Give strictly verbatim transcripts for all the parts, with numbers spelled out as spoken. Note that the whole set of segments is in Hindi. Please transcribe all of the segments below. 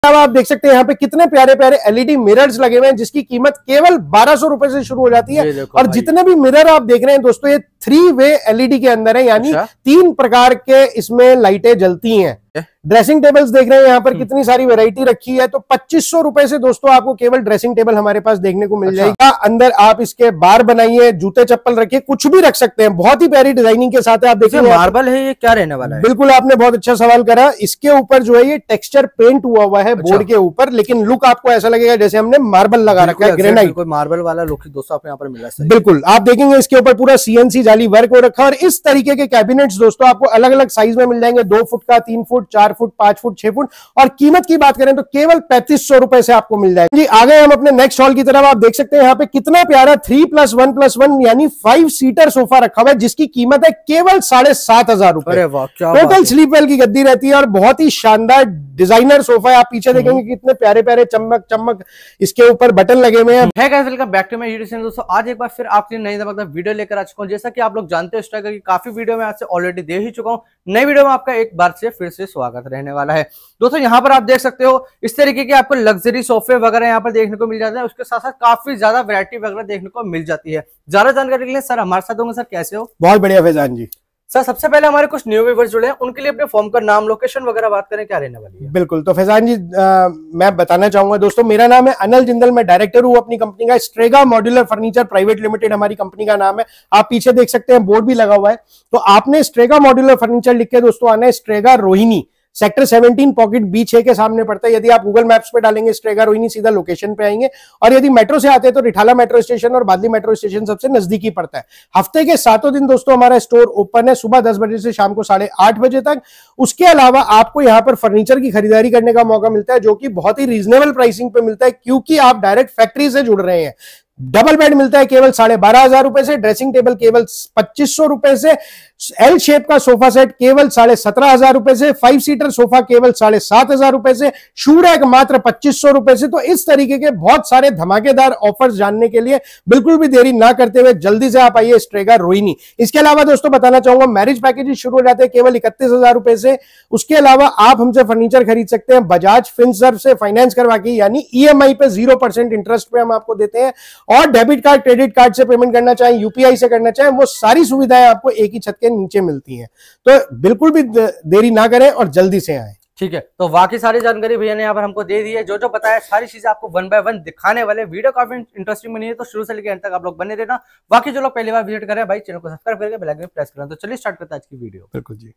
आप देख सकते हैं यहाँ पे कितने प्यारे प्यारे एलईडी मिरर्स लगे हुए हैं जिसकी कीमत केवल बारह सौ रुपए से शुरू हो जाती है। और जितने भी मिरर आप देख रहे हैं दोस्तों ये थ्री वे एलईडी के अंदर है, यानी अच्छा? तीन प्रकार के इसमें लाइटें जलती हैं। ड्रेसिंग टेबल्स देख रहे हैं यहाँ पर कितनी सारी वैरायटी रखी है। तो पच्चीस सौ रुपए से दोस्तों आपको केवल ड्रेसिंग टेबल हमारे पास देखने को मिल अच्छा? जाएगा। अंदर आप इसके बार बनाइए, जूते चप्पल रखिए, कुछ भी रख सकते हैं। बहुत ही प्यारी डिजाइनिंग के साथ है। आप देखिए मार्बल है, ये क्या रहने वाला है? बिल्कुल आपने बहुत अच्छा सवाल करा। इसके ऊपर जो है ये टेक्सचर पेंट हुआ हुआ है बोर्ड के ऊपर, लेकिन लुक आपको ऐसा लगेगा जैसे हमने मार्बल लगा रखा है, ग्रेनाइट। कोई मार्बल वाला लुक दोस्तों आपको यहाँ पर मिला है। बिल्कुल आप देखेंगे इसके ऊपर पूरा सीएनसी जाली वर्क हो रखा है। और इस तरीके के कैबिनेट्स दोस्तों आपको अलग अलग साइज में मिल जाएंगे, दो फुट का, तीन फुट, चार फुट, पांच फुट, छह फुट। और कीमत की बात करें तो केवल पैंतीस सौ रुपए से आपको मिल जाएगा जी। आगे हम अपने नेक्स्ट हॉल की तरफ आप देख सकते हैं यहाँ पे कितना प्यारा three plus one plus one यानी फाइव सीटर सोफा रखा हुआ है जिसकी कीमत है केवल साढ़े सात हजार रुपए। टोटल स्लीप वेल की गद्दी रहती है और बहुत ही शानदार डिजाइनर सोफा है। आप पीछे देखेंगे कितने प्यारे प्यारे चमक चमक इसके ऊपर बटन लगे हुए हैं। है guys, welcome back to my YouTube channel. दोस्तों आज एक बार फिर आपके लिए नई धमाकेदार वीडियो लेकर आ चुका हूं। जैसा कि आप लोग जानते हो स्ट्राइकर की काफी वीडियो में आज से ऑलरेडी दे ही चुका हूं। नई वीडियो में आपका एक बार से फिर से स्वागत रहने वाला है। दोस्तों यहाँ पर आप देख सकते हो इस तरीके के आपको लग्जरी सोफे वगैरह यहाँ पर देखने को मिल जाता है। उसके साथ साथ काफी ज्यादा वैरायटी वगैरह देखने को मिल जाती है। ज्यादा जानकारी के लिए सर हमारे साथ होंगे। सर कैसे हो? बहुत बढ़िया फैजान जी। सर सबसे पहले हमारे कुछ न्यू व्यूअर्स जुड़े हैं, उनके लिए अपने फॉर्म का नाम, लोकेशन वगैरह बात करें, क्या रहने वाली है? बिल्कुल, तो फैजान जी आ, मैं बताना चाहूंगा दोस्तों, मेरा नाम है अनिल जिंदल, मैं डायरेक्टर हूं अपनी कंपनी का। Strega modular furniture private limited हमारी कंपनी का नाम है। आप पीछे देख सकते हैं बोर्ड भी लगा हुआ है। तो आपने स्ट्रेगा मॉड्यूलर फर्नीचर लिख के दोस्तों आना है स्ट्रेगा रोहिणी, सेक्टर सत्रह पॉकेट बी छह के सामने पड़ता है। यदि आप गूगल मैप्स पे डालेंगे स्ट्रेगा रोहिणी सीधा लोकेशन पे आएंगे। और यदि मेट्रो से आते हैं तो रिठाला मेट्रो स्टेशन और बादली मेट्रो स्टेशन सबसे नजदीकी पड़ता है। हफ्ते के सातों दिन दोस्तों हमारा स्टोर ओपन है, सुबह दस बजे से शाम को साढ़े आठ बजे तक। उसके अलावा आपको यहाँ पर फर्नीचर की खरीदारी करने का मौका मिलता है जो कि बहुत ही रीजनेबल प्राइसिंग पे मिलता है, क्योंकि आप डायरेक्ट फैक्ट्री से जुड़ रहे हैं। डबल बेड मिलता है केवल साढ़े बारह हजार रुपए से, ड्रेसिंग टेबल केवल पच्चीस सौ रुपए से, एल शेप का सोफा सेट केवल साढ़े सत्रह हजार रुपए से, फाइव सीटर सोफा केवल साढ़े सात हजार रुपए से, शू रैक मात्र पच्चीस सौ रुपए से। तो इस तरीके के बहुत सारे धमाकेदार ऑफर्स जानने के लिए बिल्कुल भी देरी ना करते हुए जल्दी से आप आइए स्ट्रेगा रोहिणी। इसके अलावा दोस्तों बताना चाहूंगा मैरिज पैकेजेस शुरू हो जाते हैं केवल इकतीस हजार रुपए से। उसके अलावा आप हमसे फर्नीचर खरीद सकते हैं बजाज फिनसर्व से फाइनेंस करवा के, यानी ईएमआई पे जीरो परसेंट इंटरेस्ट पे हम आपको देते हैं। और डेबिट कार्ड, क्रेडिट कार्ड से पेमेंट करना चाहें, यूपीआई से करना चाहें, वो सारी सुविधाएं आपको एक ही छत के नीचे मिलती हैं। तो बिल्कुल भी देरी ना करें और जल्दी से आएं। ठीक है, तो बाकी सारी जानकारी भैया ने यहाँ पर हमको दे दी है। जो जो बताया सारी चीजें आपको वन बाय वन दिखाने वाले। वीडियो काफी इंटरेस्टिंग बनी है, तो शुरू से लेकर अंत तक आप लोग बने रहना। बाकी जो लोग पहली बार विजिट करें भाई चैनल को सब्सक्राइब करके बेल आइकन प्रेस करें। तो चलिए स्टार्ट करते हैं आज की वीडियो। बिल्कुल जी।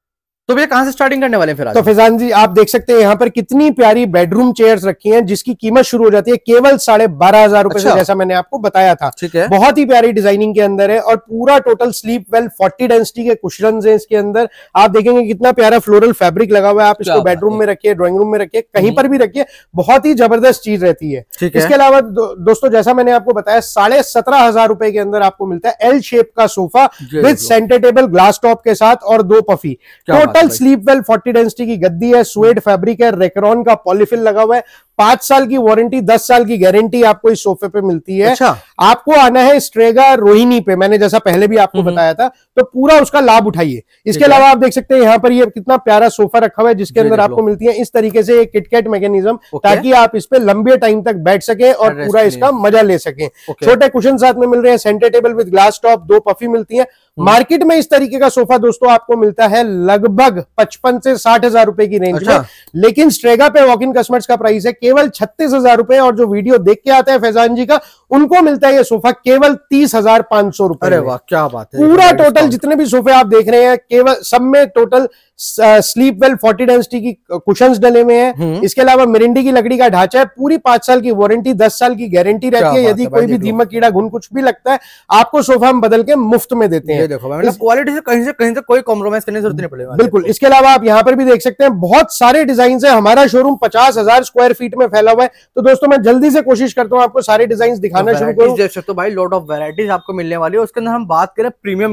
तो भैया कहां से स्टार्टिंग करने वाले हैं फिर आज? तो फैजान जी आप देख सकते हैं यहाँ पर कितनी प्यारी बेडरूम चेयर्स रखी हैं जिसकी कीमत शुरू हो जाती है केवल साढ़े बारह हजार रुपए से, जैसा मैंने आपको बताया था। ठीक है, बहुत ही प्यारी डिजाइनिंग के अंदर है और पूरा total Sleepwell forty density के कुशन्स हैं इसके अंदर। आप देखेंगे कितना प्यारा फ्लोरल फैब्रिक लगा हुआ है। आप इसको बेडरूम में रखिए, ड्राइंग रूम में रखिए, कहीं पर भी रखिए, बहुत ही जबरदस्त चीज रहती है। इसके अलावा दो, दोस्तों जैसा मैंने आपको बताया साढ़े सत्रह हजार रुपए के अंदर आपको मिलता है एल शेप का sofa with centre table, glass top के साथ और दो puffy. Total Sleepwell forty density की गद्दी है, स्वेड फैब्रिक है, रेकरॉन का पॉलीफिल लगा हुआ है, पांच साल की वारंटी, दस साल की गारंटी आपको इस सोफे पे मिलती है। अच्छा। आपको आना है स्ट्रेगा रोहिणी पे, मैंने जैसा पहले भी आपको बताया था, तो पूरा उसका लाभ उठाइए। इसके अलावा आप देख सकते हैं यहाँ पर ये कितना प्यारा सोफा रखा हुआ है जिसके अंदर आपको मिलती है इस तरीके से एक किटकैट मैकेनिज्म, ताकि आप इस पे लंबे टाइम तक बैठ सके और पूरा इसका मजा ले सके। छोटे कुशन साथ में मिल रहे हैं, centre table with glass top, दो पफी मिलती है। मार्केट में इस तरीके का सोफा दोस्तों आपको मिलता है लगभग पचपन से साठ हजार रुपए की रेंज में, लेकिन स्ट्रेगा पे वॉक इन कस्टमर्स का प्राइस है केवल छत्तीस हजार रुपए। और जो वीडियो देख के आता है फैजान जी का, उनको मिलता है ये सोफा केवल तीस हजार पांच सौ रुपए। अरे वाह क्या बात है। पूरा टोटल जितने भी सोफे आप देख रहे हैं केवल सब में total Sleepwell forty density की कुशन्स डले हुए हैं। इसके अलावा मिरिंडी की लकड़ी का ढांचा है, पूरी पांच साल की वारंटी, दस साल की गारंटी रहती है। यदि कोई भी दीमक, कीड़ा, घुन कुछ भी लगता है, आपको सोफा हम बदल के मुफ्त में देते हैं। देखो मतलब क्वालिटी से कहीं से कहीं से कोई कॉम्प्रोमाइज करने की जरूरत नहीं पड़ेगा। बिल्कुल। इसके अलावा आप यहाँ पर भी देख सकते हैं बहुत सारे डिजाइन है। हमारा शोरूम पचास हजार स्क्वायर फीट में फैला हुआ है। तो दोस्तों मैं जल्दी से कोशिश करता हूँ आपको सारे डिजाइन दिखाना शुरू करूं। देख सकते हो भाई, लॉट ऑफ वैरायटीज आपको मिलने वाली है। उसके अंदर हम बात करें प्रीमियम की,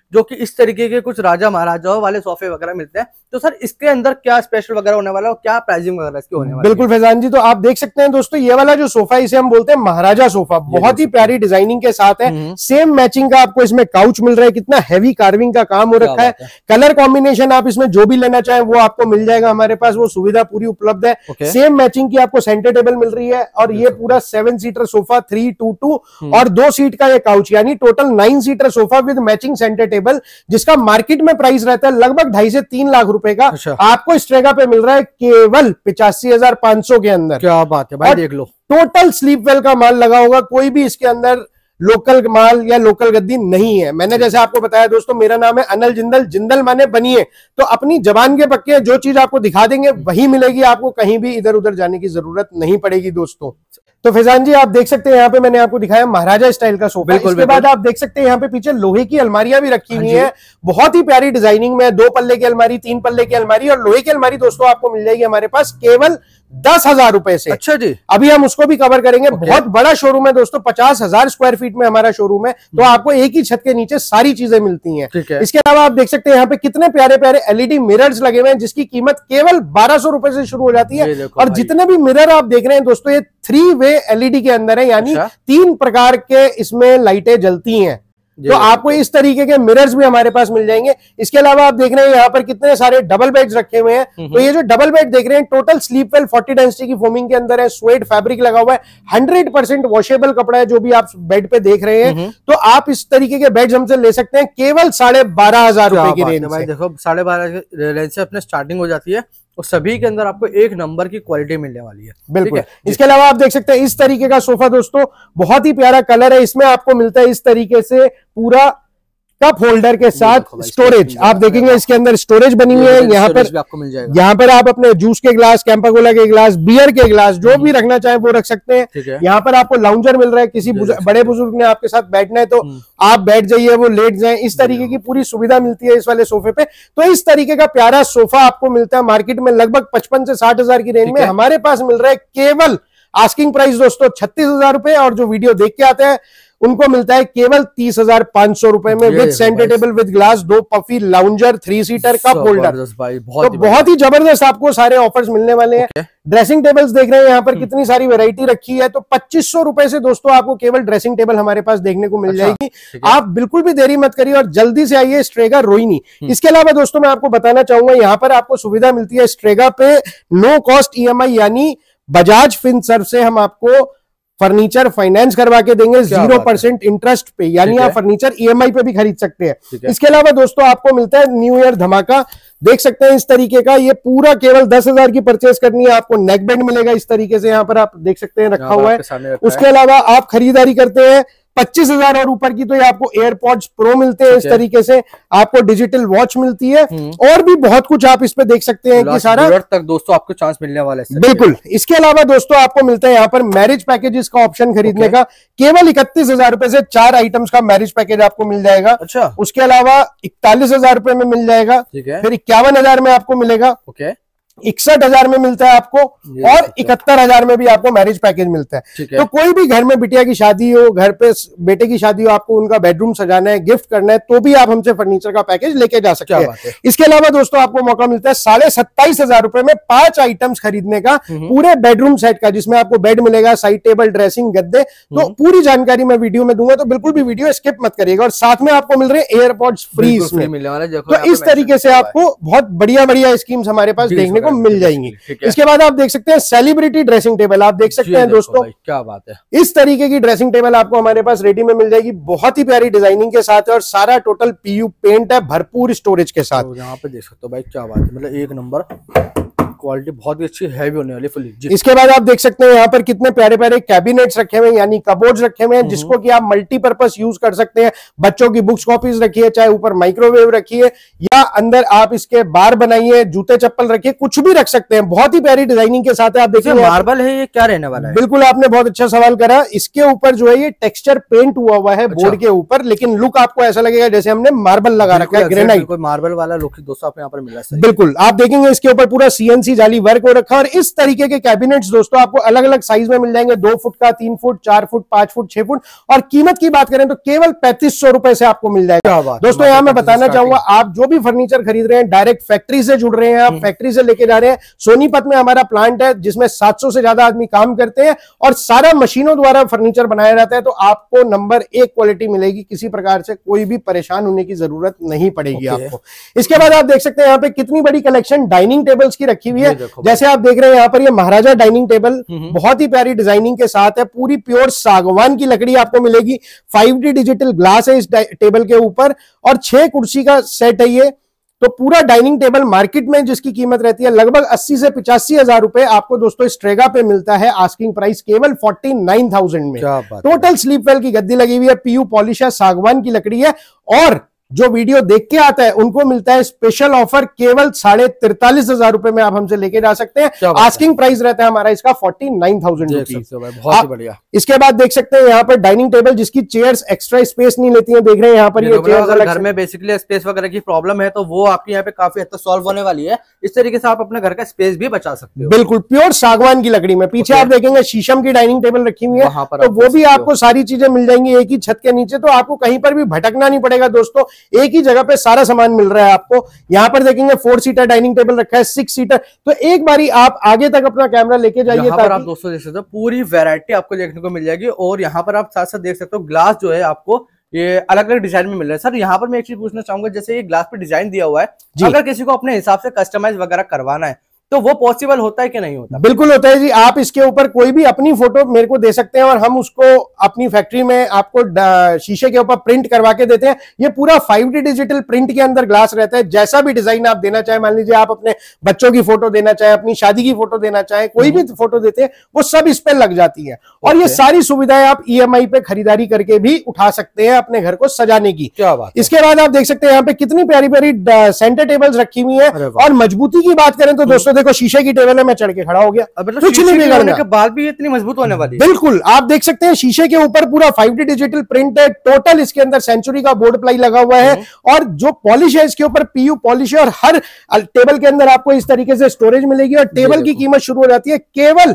जो कि इस तरीके के कुछ राजा महाराजाओं वाले सोफे वगैरह मिलते हैं। तो सर इसके अंदर क्या स्पेशल वगैरह होने वाला है और क्या प्राइसिंग वगैरह इसकी होने वाली है? बिल्कुल फैजान जी, तो आप देख सकते हैं दोस्तों ये वाला जो सोफा इसे हम बोलते हैं महाराजा सोफा, बहुत ही प्यारी डिजाइनिंग के साथ है। सेम मैचिंग का आपको इसमें काउच मिल रहा है, कितना हैवी कार्विंग का काम हो रखा है। कलर कॉम्बिनेशन आप इसमें जो भी लेना चाहें वो आपको मिल जाएगा, हमारे पास वो सुविधा पूरी उपलब्ध है। सेम मैचिंग की आपको सेंटर टेबल मिल रही है और ये पूरा seven seater sofa three two two और दो सीट का ये काउच, यानी total nine seater sofa with matching centre table, जिसका मार्केट में प्राइस रहता है लगभग ढाई से तीन लाख रुपए का। अच्छा। आपको स्ट्रेगा पे मिल रहा है केवल पिचासी हजार पांच सौ के अंदर। क्या बात है भाई, देख लो टोटल स्लीप वेल का माल लगा होगा, कोई भी इसके अंदर लोकल माल या लोकल गद्दी नहीं है। मैंने जैसे आपको बताया दोस्तों, मेरा नाम है अनिल जिंदल, जिंदल माने बनिए, तो अपनी जबान के पक्के जो चीज आपको दिखा देंगे वही मिलेगी, आपको कहीं भी इधर उधर जाने की जरूरत नहीं पड़ेगी दोस्तों। तो फैजान जी आप देख सकते हैं यहाँ पे मैंने आपको दिखाया महाराजा स्टाइल का सोफा। इसके बाद आप देख सकते हैं यहाँ पे पीछे लोहे की अलमारियां भी रखी हुई हैं, बहुत ही प्यारी डिजाइनिंग में, दो पल्ले की अलमारी, तीन पल्ले की अलमारी और लोहे की अलमारी दोस्तों आपको मिल जाएगी हमारे पास केवल दस हजार रुपए से। अच्छा जी, अभी हम उसको भी कवर करेंगे। बहुत बड़ा शोरूम है दोस्तों, पचास हजार स्क्वायर फीट में हमारा शोरूम है, तो आपको एक ही छत के नीचे सारी चीजें मिलती हैं। इसके अलावा आप देख सकते हैं यहाँ पे कितने प्यारे प्यारे एलईडी मिरर्स लगे हुए हैं, जिसकी कीमत केवल बारह सौ रुपए से शुरू हो जाती है। और जितने भी मिरर आप देख रहे हैं दोस्तों, ये थ्री वे एलईडी के अंदर है, यानी तीन प्रकार के इसमें लाइटें जलती हैं। तो आपको इस तरीके के मिरर्स भी हमारे पास मिल जाएंगे। इसके अलावा आप देख रहे हैं यहाँ पर कितने सारे डबल बेड्स रखे हुए हैं। तो ये जो डबल बेड देख रहे हैं total Sleepwell forty density की फोमिंग के अंदर है, स्वेट फैब्रिक लगा हुआ है, हंड्रेड परसेंट वॉशेबल कपड़ा है जो भी आप बेड पे देख रहे हैं। तो आप इस तरीके के बेड्स हमसे ले सकते हैं केवल साढ़े बारह हजार रुपए की रेंज से। देखो साढ़े बारह रेंज से अपने स्टार्टिंग हो जाती है और सभी के अंदर आपको एक नंबर की क्वालिटी मिलने वाली है। बिल्कुल। इसके अलावा आप देख सकते हैं इस तरीके का सोफा दोस्तों, बहुत ही प्यारा कलर है, इसमें आपको मिलता है इस तरीके से पूरा कप होल्डर के साथ स्टोरेज। आप देखेंगे इसके अंदर स्टोरेज बनी हुई है, यहाँ पर आपको मिल जाएगा। यहाँ पर आप अपने जूस के ग्लास, कैंपाकोला के ग्लास, बियर के ग्लास, जो भी रखना चाहे वो रख सकते हैं। यहाँ पर आपको लाउंजर मिल रहा है, किसी बड़े बुजुर्ग ने आपके साथ बैठना है तो आप बैठ जाइए, वो लेट जाए, इस तरीके की पूरी सुविधा मिलती है इस वाले सोफे पे। तो इस तरीके का प्यारा सोफा आपको मिलता है मार्केट में लगभग पचपन से साठ हजार की रेंज में, हमारे पास मिल रहा है केवल आस्किंग प्राइस दोस्तों छत्तीस हजार रुपए, और जो वीडियो देख के आते हैं उनको मिलता है केवल तीस हजार पांच सौ रुपए में, with centre table, with glass, दो puffy, lounger, three seater, cup holder. तो बहुत ही जबरदस्त आपको सारे ऑफर्स मिलने वाले हैं। ड्रेसिंग टेबल्स देख रहे हैं यहाँ पर कितनी सारी वैरायटी रखी है, तो पच्चीस सौ रुपए से दोस्तों आपको केवल ड्रेसिंग टेबल हमारे पास देखने को मिल अच्छा, जाएगी। आप बिल्कुल भी देरी मत करिए और जल्दी से आइए स्ट्रेगा रोहिणी। इसके अलावा दोस्तों मैं आपको बताना चाहूंगा, यहाँ पर आपको सुविधा मिलती है स्ट्रेगा पे नो कॉस्ट ईएमआई, यानी बजाज फिनसर्व से हम आपको फर्नीचर फाइनेंस करवा के देंगे जीरो परसेंट इंटरेस्ट पे, यानी आप फर्नीचर ईएमआई पे भी खरीद सकते हैं। इसके अलावा दोस्तों आपको मिलता है न्यू ईयर धमाका, देख सकते हैं इस तरीके का, ये पूरा केवल दस हजार की परचेज करनी है, आपको नेक बेड मिलेगा इस तरीके से, यहाँ पर आप देख सकते हैं रखा हुआ है। उसके अलावा आप खरीदारी करते हैं पच्चीस हजार और ऊपर की तो ये आपको एयरपॉड्स प्रो मिलते हैं इस तरीके से, आपको डिजिटल वॉच मिलती है और भी बहुत कुछ आप इस पे देख सकते हैं कि सारा तक दोस्तों आपको चांस मिलने वाला है। बिल्कुल। इसके अलावा दोस्तों आपको मिलता है यहाँ पर मैरिज पैकेजेस का ऑप्शन खरीदने का, केवल इकतीस हजार रुपए से चार आइटम्स का मैरिज पैकेज आपको मिल जाएगा। अच्छा। उसके अलावा इकतालीस हजार रुपए में मिल जाएगा, फिर इक्यावन हजार में आपको मिलेगा, ओके, इकसठ हजार में मिलता है आपको, और इकहत्तर हजार में भी आपको मैरिज पैकेज मिलता है। तो कोई भी घर में बिटिया की शादी हो, घर पे बेटे की शादी हो, आपको उनका बेडरूम सजाना है, गिफ्ट करना है, तो भी आप हमसे फर्नीचर का पैकेज लेके जा सकते हैं। इसके अलावा दोस्तों आपको मौका मिलता है साढ़े सत्ताईस हजार रुपए में पांच आइटम्स खरीदने का, पूरे बेडरूम सेट का, जिसमें आपको बेड मिलेगा, साइड टेबल, ड्रेसिंग, गद्दे। तो पूरी जानकारी मैं वीडियो में दूंगा, तो बिल्कुल भी वीडियो स्किप मत करिएगा। और साथ में आपको मिल रहे हैं एयरपॉड्स फ्री इसमें। तो इस तरीके से आपको बहुत बढ़िया बढ़िया स्कीम्स हमारे पास देखने मिल जाएंगी। इसके बाद आप देख सकते हैं सेलिब्रिटी ड्रेसिंग टेबल, आप देख सकते हैं दोस्तों, क्या बात है, इस तरीके की ड्रेसिंग टेबल आपको हमारे पास रेडी में मिल जाएगी, बहुत ही प्यारी डिजाइनिंग के साथ है और सारा टोटल पीयू पेंट है, भरपूर स्टोरेज के साथ। तो यहाँ पे देख सकते हो भाई, क्या बात है, मतलब एक नंबर क्वालिटी, बहुत ही अच्छी हैवी होने वाली फुली। इसके बाद आप देख सकते हैं यहाँ पर कितने प्यारे प्यारे कैबिनेट्स रखे हुए हैं, यानी कबोर्ड्स रखे हुए हैं, जिसको कि आप मल्टीपर्पज यूज कर सकते हैं। बच्चों की बुक्स कॉपीज रखिए, चाहे ऊपर माइक्रोवेव रखिए, या अंदर आप इसके बार बनाइए, जूते चप्पल रखिए, कुछ भी रख सकते हैं। बहुत ही प्यारी डिजाइनिंग के साथ है। आप देखिए मार्बल है, ये क्या रहने वाला है? बिल्कुल, आपने बहुत अच्छा सवाल करा। इसके ऊपर जो है ये टेक्सचर पेंट हुआ हुआ है बोर्ड के ऊपर, लेकिन लुक आपको ऐसा लगेगा जैसे हमने मार्बल लगा रखा है, ग्रेनाइट, मार्बल वाला लुक दोस्तों आपको यहाँ पर मिला है। बिल्कुल, आप देखेंगे इसके ऊपर पूरा सीएनसी जाली वर्क हो रखा है। और इस तरीके के कैबिनेट्स दोस्तों आपको अलग अलग साइज में मिल जाएंगे, दो फुट का, तीन फुट, चार फुट, पांच फुट, छह फुट। और कीमत की बात करें तो केवल पैंतीस सौ रुपए से आपको मिल जाएगा। दोस्तों यहाँ मैं बताना चाहूंगा, आप जो भी फर्नीचर खरीद रहे हैं डायरेक्ट फैक्ट्री से जुड़ रहे हैं, आप फैक्ट्री से लेके जा रहे हैं। सोनीपत में हमारा प्लांट है जिसमें सात सौ से ज्यादा आदमी काम करते हैं और सारा मशीनों द्वारा फर्नीचर बनाया जाता है। तो आपको नंबर एक क्वालिटी मिलेगी, किसी प्रकार से कोई भी परेशान होने की जरूरत नहीं पड़ेगी आपको। इसके बाद आप देख सकते हैं यहाँ पे कितनी बड़ी कलेक्शन डाइनिंग टेबल्स की रखी हुई है। जैसे आप देख रहे हैं यहाँ पर ये महाराजा डाइनिंग टेबल बहुत ही प्यारी डिजाइनिंग के साथ है, पूरी प्योर सागवान की लकड़ी आपको मिलेगी। फाइव डी डिजिटल ग्लास है इस टेबल के ऊपर और छह कुर्सी का सेट है ये। तो पूरा डाइनिंग टेबल मार्केट में जिसकी कीमत रहती है लगभग अस्सी से पिचासी हजार रुपए, आपको दोस्तों स्ट्रेगा पे मिलता है आस्किंग प्राइस केवल फोर्टी नाइन थाउजेंड में। टोटल स्लीप वेल की गद्दी लगी हुई है, पीयू पॉलिश है, सागवान की लकड़ी है। और जो वीडियो देख के आता है उनको मिलता है स्पेशल ऑफर केवल साढ़े तिरतालीस हजार रुपए में आप हमसे लेके जा सकते हैं। आस्किंग प्राइस रहता है हमारा इसका फोर्टी नाइन थाउजेंड रुपीज। बहुत ही बढ़िया। इसके बाद देख सकते हैं यहाँ पर डाइनिंग टेबल जिसकी चेयर्स एक्स्ट्रा स्पेस नहीं लेती हैं, देख रहे हैं यहाँ पर ये चेयर्स अलग। घर में बेसिकली स्पेस वगैरह की प्रॉब्लम है तो वो आपकी यहाँ पे काफी हद तक सॉल्व होने वाली है। इस तरीके से आप अपने घर का स्पेस भी बचा सकते हो। बिल्कुल प्योर सागवान की लकड़ी में। पीछे आप देखेंगे शीशम की डाइनिंग टेबल रखी हुई है, तो वो भी आपको सारी चीजें मिल जाएंगी एक ही छत के नीचे। तो आपको कहीं पर भी भटकना नहीं पड़ेगा दोस्तों, एक ही जगह पे सारा सामान मिल रहा है आपको। यहां पर देखेंगे फोर सीटर डाइनिंग टेबल रखा है, सिक्स सीटर। तो एक बारी आप आगे तक अपना कैमरा लेके जाइए, यहाँ पर आप दोस्तों देख सकते हो पूरी वैरायटी आपको देखने को मिल जाएगी। और यहाँ पर आप साथ साथ देख सकते हो ग्लास जो है आपको ये अलग अलग डिजाइन में मिल रहा है। सर यहाँ पर मैं एक चीज पूछना चाहूंगा, जैसे ये ग्लास पे डिजाइन दिया हुआ है, अगर किसी को अपने हिसाब से कस्टमाइज वगैरह करवाना है तो वो पॉसिबल होता है कि नहीं होता? बिल्कुल होता है जी। आप इसके ऊपर कोई भी अपनी फोटो मेरे को दे सकते हैं और हम उसको अपनी फैक्ट्री में आपको शीशे के ऊपर प्रिंट करवा के देते हैं। ये पूरा फाइव डी डिजिटल प्रिंट के अंदर ग्लास रहता है। जैसा भी डिजाइन आप देना चाहें, मान लीजिए आप अपने बच्चों की फोटो देना चाहें, अपनी शादी की फोटो देना चाहें, कोई भी फोटो देते हैं वो सब इस पे लग जाती है। और ये सारी सुविधाएं आप ई एम आई पे खरीदारी करके भी उठा सकते हैं अपने घर को सजाने की। क्या बात। इसके बाद आप देख सकते हैं यहाँ पे कितनी प्यारी प्यारी सेंटर टेबल्स रखी हुई है। और मजबूती की बात करें तो दोस्तों देखो शीशे की टेबल मैं चढ़ के खड़ा हो गया, कुछ नहीं बिगड़ने के बाद भी इतनी मजबूत होने वाली। बिल्कुल आप देख सकते हैं शीशे के ऊपर पूरा फाइव डी डिजिटल प्रिंट है। टोटल इसके अंदर सेंचुरी का बोर्ड प्लाई लगा हुआ है और जो पॉलिश है इसके ऊपर पीयू पॉलिश है। और हर टेबल के अंदर आपको इस तरीके से स्टोरेज मिलेगी और टेबल की कीमत शुरू हो जाती है केवल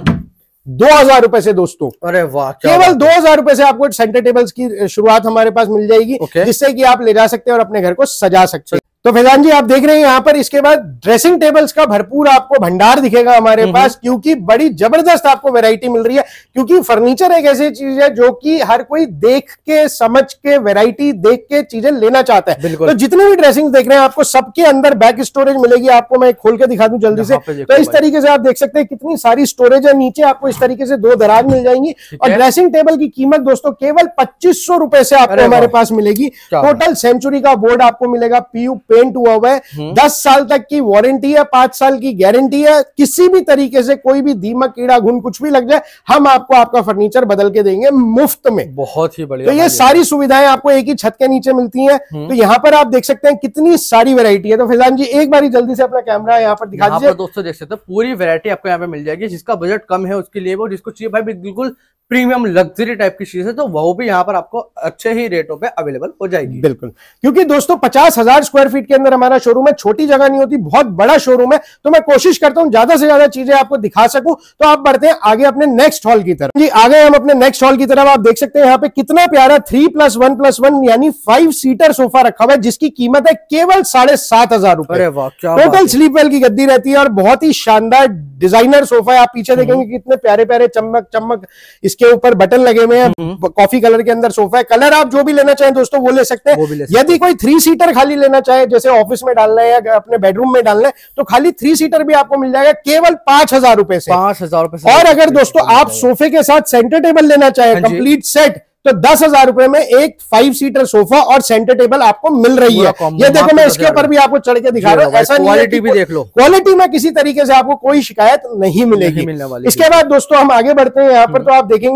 दो हजार रुपए से दोस्तों। अरे वाह, केवल दो हजार रुपए से आपको सेंटर टेबल्स की शुरुआत हमारे पास मिल जाएगी, जिससे कि आप ले जा सकते हैं और अपने घर को सजा सकते हैं। तो फैजान जी आप देख रहे हैं यहाँ पर इसके बाद ड्रेसिंग टेबल्स का भरपूर आपको भंडार दिखेगा हमारे पास, क्योंकि बड़ी जबरदस्त आपको वैरायटी मिल रही है। क्योंकि फर्नीचर एक ऐसी चीज है जो कि हर कोई देख के समझ के वैरायटी देख के चीजें लेना चाहता है। तो जितने भी ड्रेसिंग देख रहे हैं आपको सबके अंदर बैक स्टोरेज मिलेगी। आपको मैं खोल के दिखा दूं जल्दी से। तो इस तरीके से आप देख सकते हैं कितनी सारी स्टोरेज है। नीचे आपको इस तरीके से दो दराज मिल जाएंगी और ड्रेसिंग टेबल की कीमत दोस्तों केवल पच्चीस सौ रुपए से आपको हमारे पास मिलेगी। टोटल सेंचुरी का बोर्ड आपको मिलेगा, पीयू पेंट हुआ हुआ है, दस साल तक की वारंटी है, पांच साल की गारंटी है। किसी भी तरीके से कोई भी दीमक कीड़ा घुन कुछ भी लग जाए हम आपको आपका फर्नीचर बदल के देंगे मुफ्त में। बहुत ही बढ़िया। तो ये सारी सुविधाएं आपको एक ही छत के नीचे मिलती हैं। तो यहाँ पर आप देख सकते हैं कितनी सारी वैरायटी है। तो फैजान जी एक बार जल्दी से अपना कैमरा यहाँ पर दिखा दीजिए। दोस्तों देख सकते हैं पूरी वैरायटी आपको यहाँ पे मिल जाएगी। जिसका बजट कम है उसके लिए, वो जिसको चाहिए भाई बिल्कुल प्रीमियम लग्जरी टाइप की चीज है तो वो भी यहाँ पर आपको अच्छे ही रेटों पे अवेलेबल हो जाएगी। बिल्कुल, क्योंकि दोस्तों पचास हजार स्क्वायर फीट के अंदर हमारा शोरूम है, छोटी जगह नहीं होती, बहुत बड़ा शोरूम है। तो मैं कोशिश करता हूं ज्यादा से ज्यादा चीजें आपको दिखा सकूं। तो आप बढ़ते हैं आगे अपने नेक्स्ट हॉल की तरफ। जी आगे हम अपने नेक्स्ट हॉल की तरफ। आप देख सकते हैं यहाँ पे कितना प्यारा three plus one plus one यानी फाइव सीटर सोफा रखा हुआ है, जिसकी कीमत है केवल साढ़े सात हजार रुपए। टोटल स्लीप वेल की गद्दी रहती है और बहुत ही शानदार डिजाइनर सोफा है। आप पीछे देखेंगे कितने प्यारे प्यारे चमक चमक इसके ऊपर बटन लगे हुए हैं। कॉफी कलर के अंदर सोफा है। कलर आप जो भी लेना चाहें दोस्तों वो ले सकते हैं। यदि कोई थ्री सीटर खाली लेना चाहे, जैसे ऑफिस में डालना है या अपने बेडरूम में डालना है, तो खाली थ्री सीटर भी आपको मिल जाएगा केवल पांच हजार रुपए से। पांच हजार रुपए से। और अगर दोस्तों आप सोफे के साथ सेंटर टेबल लेना चाहे कंप्लीट सेट, तो दस हजार रुपए में एक फाइव सीटर सोफा और सेंटर टेबल आपको मिल रही है। ये देखो मैं इसके ऊपर भी आपको चढ़ के दिखा रहा हूँ। ऐसा क्वालिटी भी देख लो, क्वालिटी में किसी तरीके से आपको कोई शिकायत नहीं मिलेगी। इसके बाद दोस्तों हम आगे बढ़ते हैं यहाँ पर। तो आप देखेंगे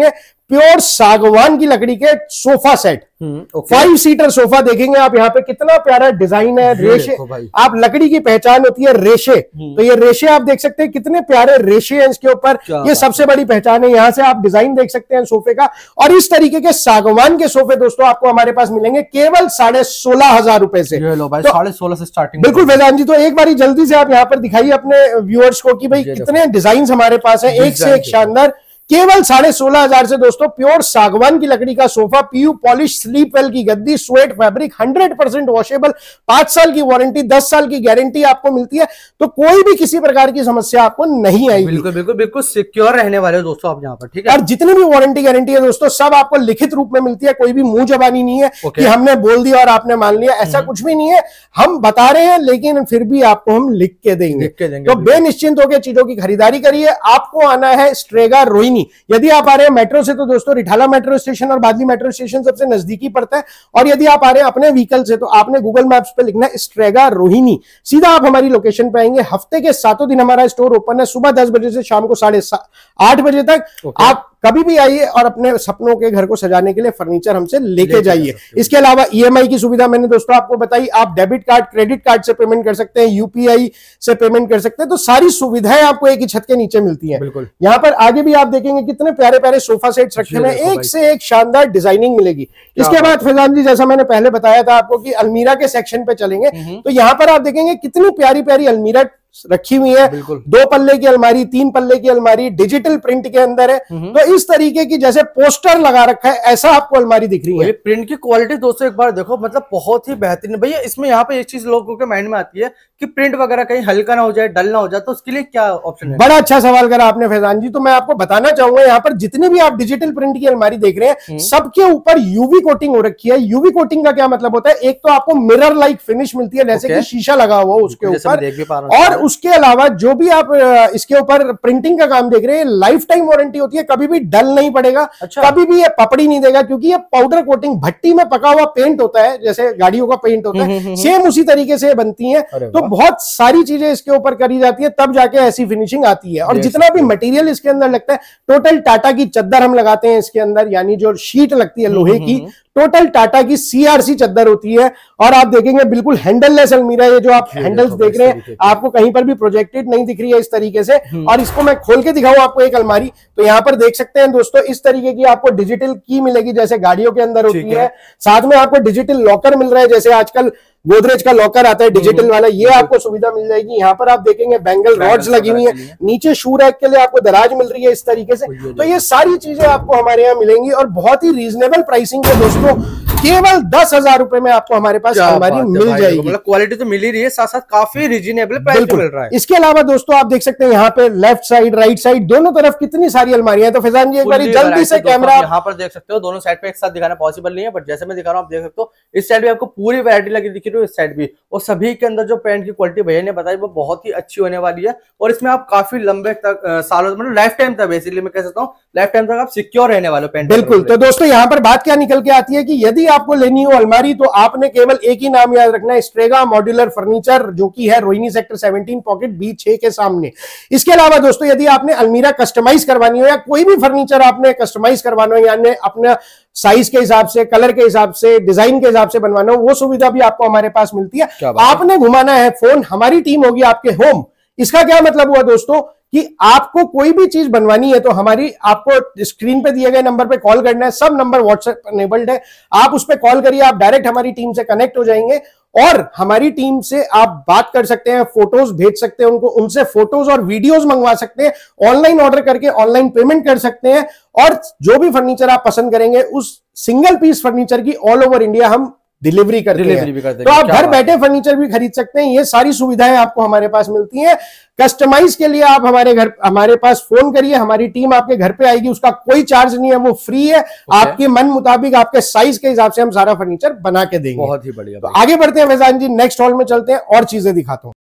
प्योर सागवान की लकड़ी के sofa set, five seater sofa देखेंगे आप यहाँ पे, कितना प्यारा डिजाइन है, रेशे, आप लकड़ी की पहचान होती है रेशे, तो ये रेशे आप देख सकते हैं कितने प्यारे रेशे हैं इसके ऊपर, ये सबसे बड़ी पहचान है। यहाँ से आप डिजाइन देख सकते हैं सोफे का। और इस तरीके के सागवान के सोफे दोस्तों आपको हमारे पास मिलेंगे केवल साढ़े सोलह हजार रुपए से, साढ़े सोलह से स्टार्टिंग। बिल्कुल वेदांत जी, तो एक बार जल्दी से आप यहाँ पर दिखाइए अपने व्यूअर्स को कि भाई कितने डिजाइन हमारे पास है, एक से एक शानदार। केवल साढ़े सोलह हजार से दोस्तों प्योर सागवान की लकड़ी का sofa, PU polish Sleepwell की गद्दी, suede fabric, hundred percent washable, पांच साल की वारंटी, दस साल की गारंटी आपको मिलती है। तो कोई भी किसी प्रकार की समस्या आपको नहीं आएगी, बिल्कुल बिल्कुल बिल्कुल सिक्योर रहने वाले हो दोस्तों आप यहाँ पर, ठीक है। और जितनी भी वारंटी गारंटी है दोस्तों सब आपको लिखित रूप में मिलती है, कोई भी मुंह जबानी नहीं है कि हमने बोल दिया और आपने मान लिया, ऐसा कुछ भी नहीं है। हम बता रहे हैं लेकिन फिर भी आपको हम लिख के देंगे, लिख के देंगे। तो बेनिश्चिंत होकर चीजों की खरीदारी करिए। आपको आना है स्ट्रेगा रोहिणी। यदि आप मेट्रो से तो दोस्तों रिठाला मेट्रो स्टेशन और बादली मेट्रो स्टेशन सबसे नजदीकी पड़ता है, और यदि आप आ रहे हैं अपने व्हीकल से तो आपने गूगल मैप्स पे लिखना है स्ट्रेगा रोहिणी, सीधा आप हमारी लोकेशन पे आएंगे। हफ्ते के सातों दिन हमारा स्टोर ओपन है, सुबह दस बजे से शाम को साढ़े आठ बजे तक। आप कभी भी आइए और अपने सपनों के घर को सजाने के लिए फर्नीचर हमसे लेके जाइए। इसके अलावा ईएमआई की सुविधा मैंने दोस्तों आपको बताई, आप डेबिट कार्ड, क्रेडिट कार्ड से पेमेंट कर सकते हैं, यूपीआई से पेमेंट कर सकते हैं, तो सारी सुविधाएं आपको एक ही छत के नीचे मिलती हैं। बिल्कुल। यहाँ पर आगे भी आप देखेंगे कितने प्यारे प्यारे सोफा सेट्स रखे हुए हैं, एक से एक शानदार डिजाइनिंग मिलेगी। इसके बाद फैजान जी, जैसा मैंने पहले बताया था आपको कि अलमीरा के सेक्शन पे चलेंगे, तो यहाँ पर आप देखेंगे कितनी प्यारी प्यारी अलमीरा रखी हुई है, दो पल्ले की अलमारी, तीन पल्ले की अलमारी, डिजिटल प्रिंट के अंदर है। तो इस तरीके की जैसे पोस्टर लगा रखा है ऐसा आपको अलमारी दिख रही है। प्रिंट की क्वालिटी दोस्तों एक बार देखो, मतलब बहुत ही बेहतरीन भैया। इसमें यहाँ पे एक चीज लोगों के माइंड में आती है कि प्रिंट वगैरह कहीं हल्का ना हो जाए, डल ना हो जाए, तो उसके लिए क्या ऑप्शन है? बड़ा अच्छा सवाल करा आपने फैजान जी। तो मैं आपको बताना चाहूंगा, यहाँ पर जितने भी आप डिजिटल प्रिंट की अलमारी देख रहे हैं सबके ऊपर यूवी कोटिंग हो रखी है। यूवी कोटिंग का क्या मतलब होता है? एक तो आपको मिरर लाइक फिनिश मिलती है, जैसे कि शीशा लगा हुआ उसके ऊपर, और उसके अलावा जो भी आप इसके ऊपर प्रिंटिंग का काम देख रहे हैं, लाइफ टाइम वारंटी होती है, कभी भी डल नहीं पड़ेगा। अच्छा। कभी भी ये पपड़ी नहीं देगा, क्योंकि ये पाउडर कोटिंग भट्टी में पका हुआ पेंट होता है, जैसे गाड़ियों का पेंट होता है, सेम उसी तरीके से बनती है। तो बहुत सारी चीजें इसके ऊपर करी जाती है, तब जाके ऐसी फिनिशिंग आती है। और जितना भी मटेरियल इसके अंदर लगता है, टोटल टाटा की चद्दर हम लगाते हैं इसके अंदर, यानी जो शीट लगती है लोहे की, टोटल टाटा की सीआरसी चद्दर होती है। और आप देखेंगे बिल्कुल हैंडललेस अलमीरा, ये जो आप हैंडल्स देख रहे हैं आपको कहीं पर भी प्रोजेक्टेड नहीं दिख रही है इस तरीके से। और इसको मैं खोल के दिखाऊं आपको एक अलमारी, तो यहाँ पर देख सकते हैं दोस्तों इस तरीके की आपको डिजिटल की मिलेगी, जैसे गाड़ियों के अंदर होती है। साथ में आपको डिजिटल लॉकर मिल रहा है, जैसे आजकल गोदरेज का लॉकर आता है डिजिटल वाला, ये आपको सुविधा मिल जाएगी। यहाँ पर आप देखेंगे बैंगल रॉड्स लगी हुई है, नीचे शू रैक के लिए आपको दराज मिल रही है इस तरीके से। तो ये सारी चीजें आपको हमारे यहाँ मिलेंगी और बहुत ही रीजनेबल प्राइसिंग है दोस्तों, केवल दस हजार रुपए में आपको हमारे पास अलमारी मिल जाएगी। मतलब क्वालिटी तो मिल ही रही है, साथ साथ काफी रीजनेबल प्राइस मिल रहा है। इसके अलावा दोस्तों आप देख सकते हैं यहाँ पे लेफ्ट साइड, राइट साइड, दोनों तरफ कितनी सारी अलमारियां। तो फैजान जी एक बार जल्दी से कैमरा यहाँ पर देख सकते हो, दोनों साइड पे एक साथ दिखाना पॉसिबल नहीं है, बट जैसे मैं दिखा रहा हूँ आप देख सकते हो, इस साइड भी आपको पूरी वैरायटी लगी दिख रही है, इस साइड भी। और सभी के अंदर जो पेंट की क्वालिटी भैया ने बताई वो बहुत ही अच्छी होने वाली है, और इसमें आप काफी लंबे तक सालों, मतलब लाइफ टाइम तक, बेसिकली मैं कह सकता हूँ लाइफ टाइम तक आप सिक्योर रहने वाले पेंट। बिल्कुल। तो दोस्तों यहाँ पर बात क्या निकल के आती है कि यदि आपको लेनी हो अलमारी तो आपने केवल एक ही नाम याद रखना है, स्ट्रेगा मॉड्यूलर फर्नीचर, जो कि है रोहिणी सेक्टर सत्रह पॉकेट बी छह के सामने। इसके अलावा दोस्तों यदि आपने अलमीरा कस्टमाइज करवानी हो या कोई भी फर्नीचर आपने कस्टमाइज करवाना हो, यानी अपना साइज के हिसाब से, कलर के हिसाब से, डिजाइन के हिसाब से बनवाना हो, वो सुविधा भी आपको हमारे पास मिलती है। आपने घुमाना है फोन, हमारी टीम होगी आपके होम। इसका क्या मतलब हुआ दोस्तों कि आपको कोई भी चीज बनवानी है तो हमारी, आपको स्क्रीन पे दिए गए नंबर पे कॉल करना है, सब नंबर व्हाट्सएप अनेबल्ड है, आप उस पे कॉल करिए, आप डायरेक्ट हमारी टीम से कनेक्ट हो जाएंगे और हमारी टीम से आप बात कर सकते हैं, फोटोज भेज सकते हैं उनको, उनसे फोटोज और वीडियोस मंगवा सकते हैं, ऑनलाइन ऑर्डर करके ऑनलाइन पेमेंट कर सकते हैं, और जो भी फर्नीचर आप पसंद करेंगे उस सिंगल पीस फर्नीचर की ऑल ओवर इंडिया हम डिलीवरी करते हैं। तो आप घर बैठे फर्नीचर भी खरीद सकते हैं, ये सारी सुविधाएं आपको हमारे पास मिलती हैं। कस्टमाइज के लिए आप हमारे घर, हमारे पास फोन करिए, हमारी टीम आपके घर पे आएगी, उसका कोई चार्ज नहीं है, वो फ्री है। आपके मन मुताबिक, आपके साइज के हिसाब से हम सारा फर्नीचर बना के देंगे। बहुत ही बढ़िया। तो आगे बढ़ते हैं फैजान जी, नेक्स्ट हॉल में चलते हैं और चीजें दिखाता हूँ।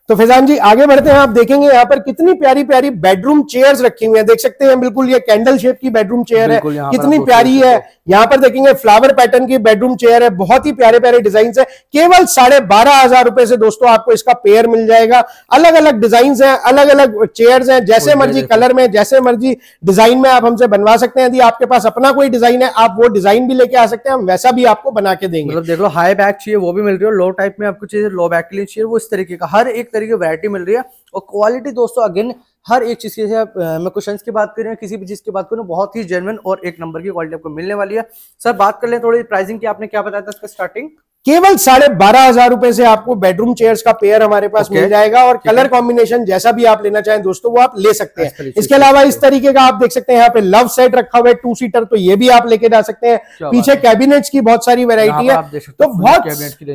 तो फैजान जी आगे बढ़ते हैं। आप देखेंगे यहाँ पर कितनी प्यारी प्यारी बेडरूम चेयर्स रखी हुई हैं, देख सकते हैं बिल्कुल ये कैंडल शेप की बेडरूम चेयर है, कितनी प्यारी है। यहाँ पर देखेंगे फ्लावर पैटर्न की बेडरूम चेयर है, बहुत ही प्यारे प्यारे डिजाइन है। केवल साढ़े बारह हजार रुपए से दोस्तों आपको इसका पेयर मिल जाएगा। अलग अलग डिजाइन है, अलग अलग चेयर्स हैं, जैसे मर्जी कलर में, जैसे मर्जी डिजाइन में आप हमसे बनवा सकते हैं। यदि आपके पास अपना कोई डिजाइन है आप वो डिजाइन भी लेके आ सकते हैं, हम वैसा भी आपको बना के देंगे। मतलब देख लो हाई बैक चाहिए वो भी मिल रही है, लो टाइप में आपको चाहिए लो बैक के लिए चाहिए वो इस तरीके का हर एक तरीके की वैरायटी मिल रही है। और क्वालिटी दोस्तों अगेन हर एक चीज की, मैं क्वेश्चन की बात कर रही हूँ, किसी भी चीज की बात करूँ, बहुत ही जेन्युइन और एक नंबर की क्वालिटी आपको मिलने वाली है। सर बात कर ले थोड़ी प्राइसिंग की, आपने क्या बताया था इसका स्टार्टिंग? केवल साढ़े बारह हजार रुपए से आपको बेडरूम चेयर्स का पेयर हमारे पास okay. मिल जाएगा। और कलर कॉम्बिनेशन जैसा भी आप लेना चाहें दोस्तों वो आप ले सकते हैं। इसके अलावा इस तरीके का आप देख सकते हैं यहाँ पे लव सेट रखा हुआ है टू सीटर, तो ये भी आप लेके जा सकते हैं। पीछे कैबिनेट्स की बहुत सारी वैरायटी है, तो बहुत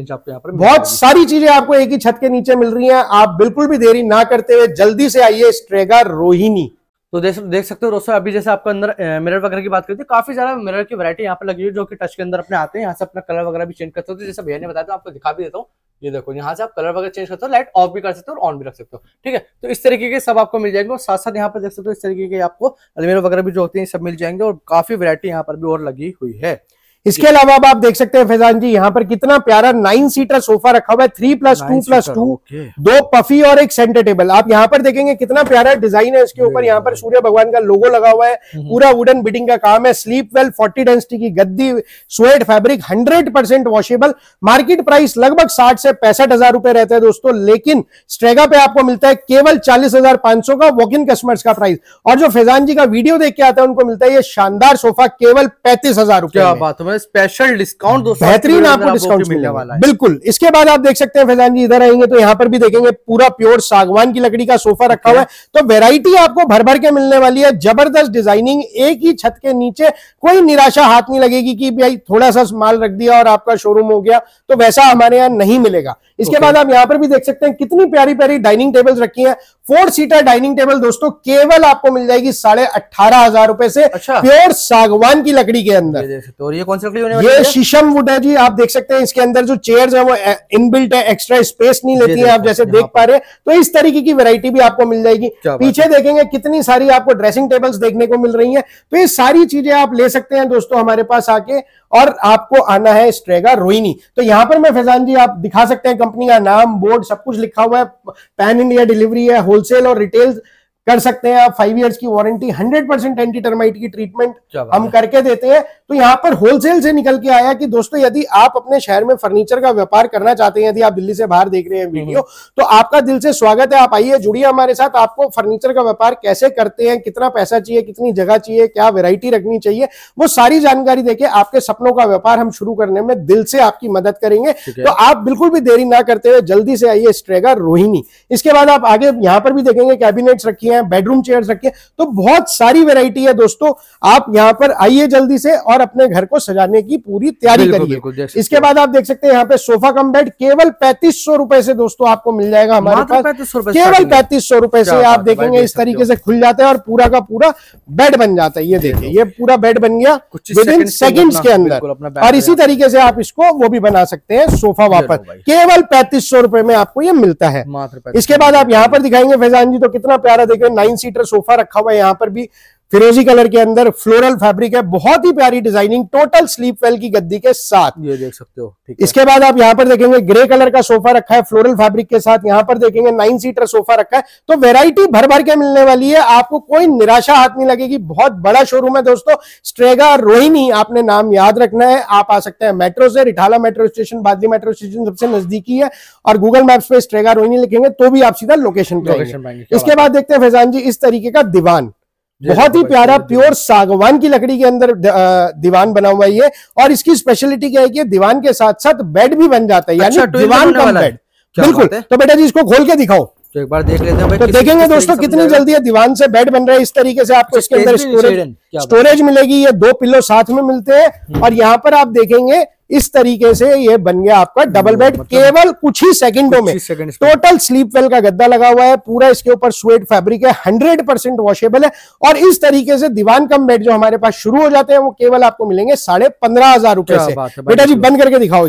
बहुत सारी चीजें आपको एक ही छत के नीचे मिल रही है। आप बिल्कुल भी देरी ना करते हुए जल्दी से आइए स्ट्रेगा रोहिणी। तो देख देख सकते हो दोस्तों, अभी जैसे आपको अंदर मिरर वगैरह की बात करते हैं, काफी ज्यादा मिरर की वैरायटी यहाँ पे लगी है जो कि टच के अंदर अपने आते हैं। यहाँ से अपना कलर वगैरह भी चेंज कर सकते हो, जैसे भैया ने बताया था आपको दिखा भी देता हूँ। ये देखो यहाँ से आप कलर वगैरह चेंज करते हो, लाइट ऑफ भी कर सकते हो और ऑन भी रख सकते हो, ठीक है। तो इस तरीके के सब आपको मिल जाएंगे। और साथ साथ यहाँ पर देख सकते हो इस तरीके के आपको अलमीरा वगैरह भी जो होते हैं सब मिल जाएंगे। और काफी वैरायटी यहाँ पर भी और लगी हुई है। इसके अलावा आप देख सकते हैं फैजान जी यहाँ पर कितना प्यारा नाइन सीटर सोफा रखा हुआ है, three plus two plus two, दो पफी और एक सेंटर टेबल। आप यहाँ पर देखेंगे कितना प्यारा डिजाइन है इसके ऊपर। यहाँ पर सूर्य भगवान का लोगो लगा हुआ है, पूरा वुडन बिडिंग का काम है। स्लीप वेल फोर्टी डेंसिटी की गद्दी, suede fabric, hundred percent washable. Market price लगभग साठ से पैंसठ हजार रुपए रहता है दोस्तों, लेकिन स्ट्रेगा पे आपको मिलता है केवल चालीस हजार पांच सौ का वॉक इन कस्टमर्स का प्राइस। और जो फैजान जी का वीडियो देख के आता है उनको मिलता है ये शानदार सोफा केवल पैंतीस हजार रुपए। क्या बात है, स्पेशल डिस्काउंट दोस्तों, बेहतरीन आपको डिस्काउंट मिलने वाला है बिल्कुल। इसके बाद आप देख सकते हैं फैजान जी इधर आएंगे तो यहाँ पर भी देखेंगे पूरा प्योर सागवान की लकड़ी का सोफा रखा हुआ है। तो वैरायटी आपको भर भर के मिलने वाली है, जबरदस्त डिजाइनिंग, एक ही छत के नीचे। कोई निराशा हाथ नहीं लगेगी कि भाई थोड़ा सा माल रख दिया और आपका शोरूम हो गया, तो वैसा हमारे यहाँ नहीं मिलेगा। इसके बाद आप यहाँ पर भी देख सकते हैं कितनी प्यारी प्यारी डाइनिंग टेबल्स रखी है। फोर सीटर डाइनिंग टेबल दोस्तों केवल आपको मिल जाएगी साढ़े अट्ठारह हजार रुपए से। अच्छा। प्योर सागवान की लकड़ी के अंदर। तो ये कौन सी लकड़ी होने वाली है? ये शीशम वुड है जी। आप देख सकते हैं इसके अंदर जो चेयर्स है वो इनबिल्ट है, एक्स्ट्रा स्पेस नहीं लेती है, आप जैसे देख पा रहे हैं। तो इस तरीके की वैरायटी भी आपको मिल जाएगी। पीछे देखेंगे कितनी सारी आपको ड्रेसिंग टेबल्स देखने को मिल रही है। तो ये सारी चीजें आप ले सकते हैं दोस्तों हमारे पास आके, और आपको आना है स्ट्रेगा रोहिणी। तो यहां पर मैं फैजान जी आप दिखा सकते हैं कंपनी का नाम, बोर्ड, सब कुछ लिखा हुआ है। पैन इंडिया डिलीवरी है, होलसेल और रिटेल कर सकते हैं आप। फाइव इयर्स की warranty, hundred percent anti termite की ट्रीटमेंट हम करके देते हैं। तो यहाँ पर होलसेल से निकल के आया कि दोस्तों यदि आप अपने शहर में फर्नीचर का व्यापार करना चाहते हैं, यदि आप दिल्ली से बाहर देख रहे हैं वीडियो, तो आपका दिल से स्वागत है। आप आइए, जुड़िए हमारे साथ। आपको फर्नीचर का व्यापार कैसे करते हैं, कितना पैसा चाहिए, कितनी जगह चाहिए, क्या वेरायटी रखनी चाहिए, वो सारी जानकारी देके आपके सपनों का व्यापार हम शुरू करने में दिल से आपकी मदद करेंगे। तो आप बिल्कुल भी देरी ना करते हुए जल्दी से आइए स्ट्रेगा रोहिणी। इसके बाद आप आगे यहाँ पर भी देखेंगे कैबिनेट्स रखी है, बेडरूम चेयर्स रखी है। तो बहुत सारी वैरायटी है दोस्तों, आप यहाँ पर आइए जल्दी से और अपने घर को सजाने की पूरी तैयारी करिए। इसके बाद आप देख सकते हैं यहाँ पे सोफा कम बेड केवल पैंतीस सौ रुपए से दोस्तों आपको मिल जाएगा हमारे पास। केवल पैंतीस सौ रुपए से आप देखेंगे इस तरीके से खुल जाता है और पूरा का पूरा बेड बन जाता है। ये देखिए ये पूरा बेड बन गया विद इन सेकेंड्स के अंदर। और इसी तरीके से आप इसको वो भी बना सकते हैं सोफा वापस, केवल पैंतीस सौ रुपए में आपको ये मिलता है। इसके बाद आप यहाँ पर दिखाएंगे फैजान जी तो कितना प्यारा देखें नाइन सीटर सोफा रखा हुआ है। यहाँ पर भी फिरोजी कलर के अंदर फ्लोरल फैब्रिक है, बहुत ही प्यारी डिजाइनिंग, टोटल स्लीप वेल की गद्दी के साथ, ये देख सकते हो। ठीक है। इसके बाद आप यहाँ पर देखेंगे ग्रे कलर का सोफा रखा है फ्लोरल फैब्रिक के साथ। यहाँ पर देखेंगे नाइन सीटर सोफा रखा है। तो वैरायटी भर भर के मिलने वाली है, आपको कोई निराशा हाथ नहीं लगेगी। बहुत बड़ा शोरूम है दोस्तों स्ट्रेगा रोहिणी, आपने नाम याद रखना है। आप आ सकते हैं मेट्रो से, Rithala metro station, Badli metro station सबसे नजदीकी है, और गूगल मैप्स पे स्ट्रेगा रोहिणी लिखेंगे तो भी आप सीधा लोकेशन पे आएंगे। इसके बाद देखते हैं फैजान जी इस तरीके का दीवान, बहुत ही प्यारा प्योर सागवान की लकड़ी के अंदर दीवान बना हुआ है ये। और इसकी स्पेशलिटी क्या है कि दीवान के साथ साथ बेड भी बन जाता है, यानी अच्छा, दीवान कम बेड। बिल्कुल। तो बेटा जी इसको खोल के दिखाओ तो एक बार देख लेते हैं। तो देखेंगे दोस्तों कितनी जल्दी है दीवान से बेड बन रहा है। इस तरीके से आपको इसके अंदर स्टोरेज स्टोरेज मिलेगी, ये दो पिलो साथ में मिलते हैं। और यहाँ पर आप देखेंगे इस तरीके से ये बन गया आपका डबल बेड, मतलब केवल कुछ ही सेकंडों में। टोटल स्लीप वेल का गद्दा लगा हुआ है, पूरा इसके ऊपर स्वेट फैब्रिक है, हंड्रेड परसेंट वॉशेबल है। और इस तरीके से दीवान कम बेड जो हमारे पास शुरू हो जाते हैं वो केवल आपको मिलेंगे साढ़े पंद्रह हजार रुपए से। बेटा जी बंद करके दिखाओ इसको।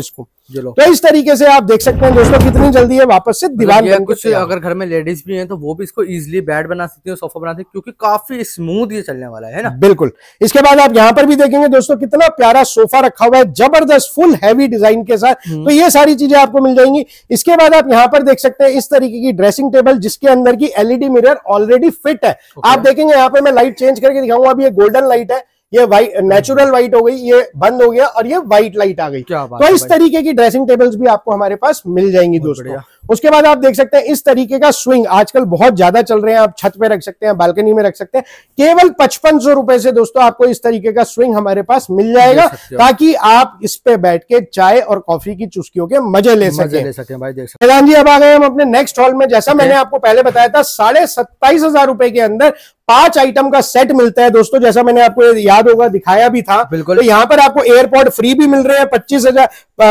तो इस तरीके से आप देख सकते हैं दोस्तों कितनी जल्दी है वापस से दीवार बन कुछ अगर घर में लेडीज भी हैं तो वो भी इसको इजीली बेड बना सकती है, सोफा बना सकती है, क्योंकि काफी स्मूथ ये चलने वाला है ना। बिल्कुल। इसके बाद आप यहाँ पर भी देखेंगे दोस्तों कितना प्यारा सोफा रखा हुआ है जबरदस्त फुल हैवी डिजाइन के साथ। तो ये सारी चीजें आपको मिल जाएंगी। इसके बाद आप यहाँ पर देख सकते हैं इस तरीके की ड्रेसिंग टेबल जिसके अंदर की एलईडी मिरर ऑलरेडी फिट है। आप देखेंगे यहाँ पे मैं लाइट चेंज करके दिखाऊंगा। अभी ये गोल्डन लाइट है, ये वाइट नेचुरल वाइट हो गई, ये बंद हो गया और ये व्हाइट लाइट आ गई। तो इस तरीके की ड्रेसिंग टेबल्स भी आपको हमारे पास मिल जाएंगी दोस्तों। उसके बाद आप देख सकते हैं इस तरीके का स्विंग आजकल बहुत ज्यादा चल रहे हैं, आप छत पे रख सकते हैं, बालकनी में रख सकते हैं। केवल पचपन सौ रुपए से दोस्तों आपको इस तरीके का स्विंग हमारे पास मिल जाएगा, ताकि आप इस पे बैठ के चाय और कॉफी की चुस्कियों के मजे ले सके। ले सकते हैं भाई, देख सकते हैं। प्रधान जी अब आ गए हम अपने नेक्स्ट हॉल में। जैसा मैंने आपको पहले बताया था साढ़े सत्ताईस हजार रुपए के अंदर पांच आइटम का सेट मिलता है दोस्तों। जैसा मैंने आपको याद होगा दिखाया भी था। बिल्कुल। तो यहाँ पर आपको एयरपॉड फ्री भी मिल रहे हैं पच्चीस हजार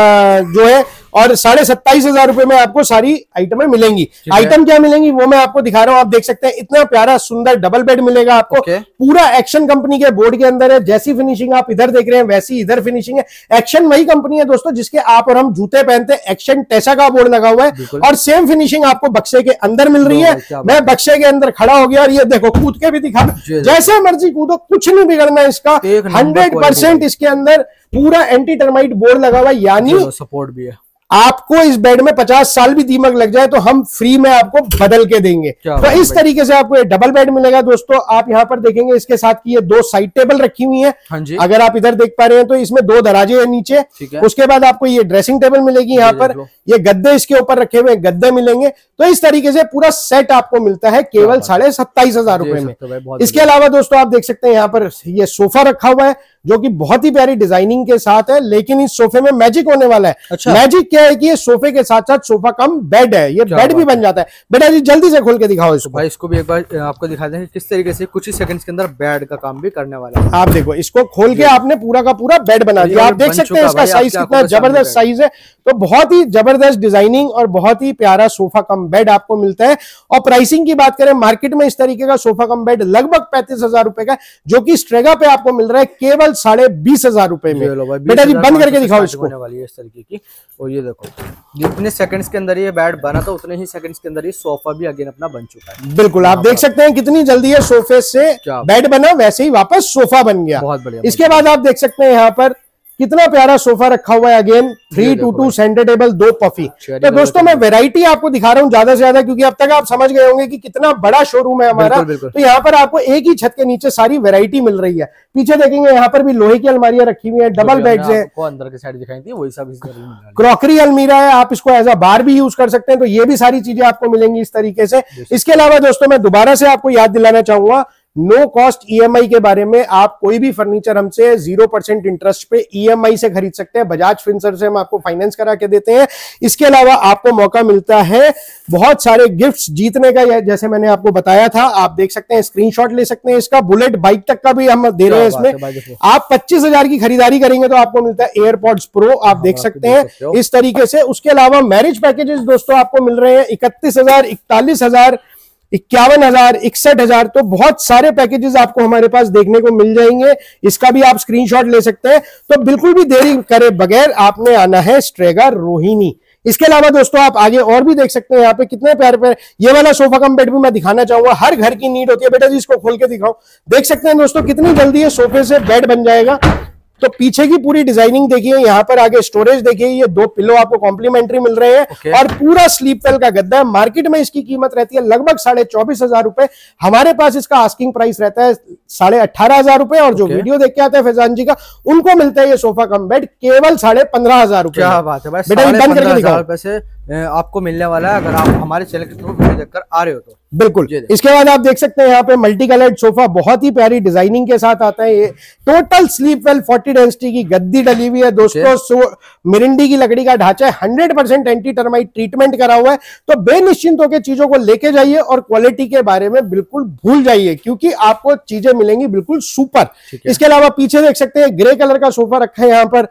जो है, और साढ़े सत्ताईस हजार रुपए में आपको सारी आइटमें मिलेंगी। आइटम क्या मिलेंगी वो मैं आपको दिखा रहा हूं। आप देख सकते हैं इतना प्यारा सुंदर डबल बेड मिलेगा आपको। पूरा एक्शन कंपनी के बोर्ड के अंदर है। जैसी फिनिशिंग आप इधर देख रहे हैं वैसी इधर फिनिशिंग है। एक्शन वही कंपनी है दोस्तों जिसके आप और हम जूते पहनते हैं। एक्शन टेसा का बोर्ड लगा हुआ है और सेम फिनिशिंग आपको बक्से के अंदर मिल रही है। मैं बक्से के अंदर खड़ा हो गया और ये देखो कूद के भी दिखा, जैसे मर्जी कूदो, कुछ नहीं बिगड़ना इसका। हंड्रेड परसेंट इसके अंदर पूरा एंटी टर्माइट बोर्ड लगा हुआ है, यानी सपोर्ट भी है। आपको इस बेड में पचास साल भी दीमक लग जाए तो हम फ्री में आपको बदल के देंगे। तो इस तरीके से आपको ये डबल बेड मिलेगा दोस्तों। आप यहाँ पर देखेंगे इसके साथ की ये दो साइड टेबल रखी हुई है। हाँ जी। अगर आप इधर देख पा रहे हैं तो इसमें दो दराजे हैं नीचे। उसके बाद आपको ये ड्रेसिंग टेबल मिलेगी यहाँ पर, ये गद्दे इसके ऊपर रखे हुए गद्दे मिलेंगे। तो इस तरीके से पूरा सेट आपको मिलता है केवल साढ़े सत्ताईस हजार रुपए में। इसके अलावा दोस्तों आप देख सकते हैं यहाँ पर ये सोफा रखा हुआ है जो कि बहुत ही प्यारी डिजाइनिंग के साथ है, लेकिन इस सोफे में मैजिक होने वाला है। अच्छा। मैजिक क्या है कि ये सोफे के साथ साथ सोफा कम बेड है, ये बेड भी बन जाता है। बेटा जी जल्दी से खोल के दिखाओ इसको। भाई इसको भी एक बार आपको दिखा दें किस तरीके से कुछ ही सेकंड्स के अंदर बेड का काम भी करने वाला है। आप देखो इसको खोल के आपने पूरा का पूरा बेड बना दिया। आप देख सकते हैं इसका साइज कितना जबरदस्त साइज है। तो बहुत ही जबरदस्त डिजाइनिंग और बहुत ही प्यारा सोफा कम बेड आपको मिलता है। और प्राइसिंग की बात करें मार्केट में इस तरीके का सोफा कम बेड लगभग पैंतीस हजार रुपए का, जो कि स्ट्रेगा पे आपको मिल रहा है केवल साढ़े बीस हजार रुपए में। बेटा जी बंद करके दिखाओ इसको। होने वाली है इस तरीके की। और ये देखो जितने सेकंड्स के अंदर ये बेड बना था उतने ही सेकंड्स के अंदर ये सोफा भी अगेन अपना बन चुका है। बिल्कुल। आप देख सकते हैं कितनी जल्दी है सोफे से बेड बना वैसे ही वापस सोफा बन गया। बहुत बढ़िया। इसके बाद आप देख सकते हैं यहाँ पर कितना प्यारा सोफा रखा हुआ है। Again three two two centre table, दो पफी। तो दोस्तों मैं वैरायटी आपको दिखा रहा हूँ ज्यादा से ज्यादा, क्योंकि अब तक आप समझ गए होंगे कि कितना बड़ा शोरूम है हमारा। बिल्कुल, बिल्कुल। तो यहाँ पर आपको एक ही छत के नीचे सारी वैरायटी मिल रही है। पीछे देखेंगे यहाँ पर भी लोहे की अलमारियां रखी हुई है, डबल बेड्स है, अंदर की साइड दिखाई थी वही सब। क्रॉकरी अलमीरा है, आप इसको एज अ बार भी यूज कर सकते हैं। तो ये भी सारी चीजें आपको मिलेंगी इस तरीके से। इसके अलावा दोस्तों मैं दोबारा से आपको याद दिलाना चाहूंगा नो कॉस्ट ईएमआई के बारे में। आप कोई भी फर्नीचर हमसे जीरो परसेंट इंटरेस्ट पे ईएमआई से खरीद सकते हैं। बजाज फिनसर्व से हम आपको फाइनेंस करा के देते हैं। इसके अलावा आपको मौका मिलता है बहुत सारे गिफ्ट्स जीतने का, जैसे मैंने आपको बताया था। आप देख सकते हैं, स्क्रीनशॉट ले सकते हैं इसका। बुलेट बाइक तक का भी हम दे रहे हैं इसमें। आप पच्चीस हजार की खरीदारी करेंगे तो आपको मिलता है एयरपॉड्स प्रो, आप देख सकते हैं इस तरीके से। उसके अलावा मैरिज पैकेजेस दोस्तों आपको मिल रहे हैं इकतीस हजार, इकतालीस हजार, इक्यावन हजार, इकसठ हजार। तो बहुत सारे पैकेजेस आपको हमारे पास देखने को मिल जाएंगे। इसका भी आप स्क्रीनशॉट ले सकते हैं। तो बिल्कुल भी देरी करे बगैर आपने आना है स्ट्रेगा रोहिणी। इसके अलावा दोस्तों आप आगे और भी देख सकते हैं यहाँ पे कितने प्यारे प्यारे ये वाला सोफा कम बेड भी मैं दिखाना चाहूंगा। हर घर की नीड होती है। बेटा जी इसको खोल के दिखाओ। देख सकते हैं दोस्तों कितनी जल्दी ये सोफे से बेड बन जाएगा। तो पीछे की पूरी डिजाइनिंग देखिए, यहाँ पर आगे स्टोरेज देखिए, ये दो पिलो आपको कॉम्प्लीमेंट्री मिल रहे हैं। okay. और पूरा स्लीप वेल का गद्दा है। मार्केट में इसकी कीमत रहती है लगभग साढ़े चौबीस हजार रुपए। हमारे पास इसका आस्किंग प्राइस रहता है साढ़े अट्ठारह हजार रुपए। और जो okay. वीडियो देख के आता है फैजान जी का, उनको मिलता है ये सोफा कम बेड केवल साढ़े पंद्रह हजार रुपए। क्या बात है भाई, बेटा बंद करके दिखाओ। आपको मिलने वाला है अगर आप हमारे चैनल के थ्रू वीडियो देखकर आ रहे हो तो। बिल्कुल। इसके बाद आप देख सकते हैं यहाँ पे मल्टी कलर्ड सोफा बहुत ही प्यारी डिजाइनिंग के साथ आता है। ये total Sleepwell forty density की गद्दी डली हुई है दोस्तों। मिरिंडी की लकड़ी का ढांचा है, hundred percent anti termite treatment करा हुआ है। तो बेनिश्चिंत होकर चीजों को लेके जाइए और क्वालिटी के बारे में बिल्कुल भूल जाइए, क्योंकि आपको चीजें मिलेंगी बिल्कुल सुपर। इसके अलावा पीछे देख सकते हैं ग्रे कलर का सोफा रखा है यहाँ पर।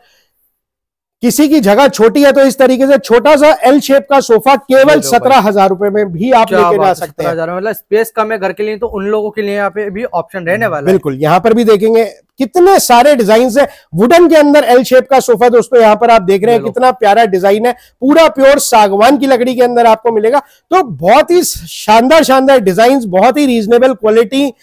किसी की जगह छोटी है तो इस तरीके से छोटा सा एल शेप का सोफा केवल सत्रह हजार रुपए में भी आप लेके जा सकते हैं। मतलब स्पेस कम है घर के लिए, तो उन लोगों के लिए यहाँ पे भी ऑप्शन रहने वाला है। बिल्कुल। यहाँ पर भी देखेंगे कितने सारे डिजाइन है। वुडन के अंदर एल शेप का सोफा दोस्तों यहाँ पर आप देख रहे हैं, कितना प्यारा डिजाइन है, पूरा प्योर सागवान की लकड़ी के अंदर आपको मिलेगा। तो बहुत ही शानदार शानदार डिजाइन, बहुत ही रीजनेबल क्वालिटी